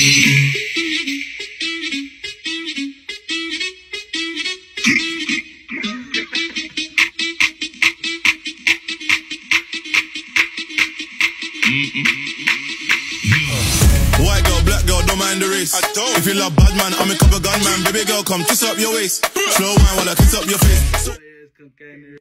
White girl, black girl, don't mind the race. If you love bad man, I'm a couple gun man. Baby girl, come kiss up your waist. Slow wine while I kiss up your face.